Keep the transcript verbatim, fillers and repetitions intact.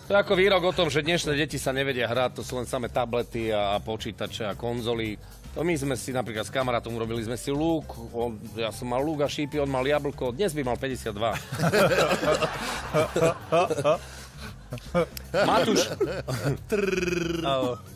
To je ako výrok o tom, že dnešné deti sa nevedia hrať, to sú len samé tablety a, a počítače a konzoly. To my sme si napríklad s kamarátom urobili sme si lúk, on, ja som mal lúk a šípy, on mal jablko, dnes by mal päťdesiatdva. Matúš.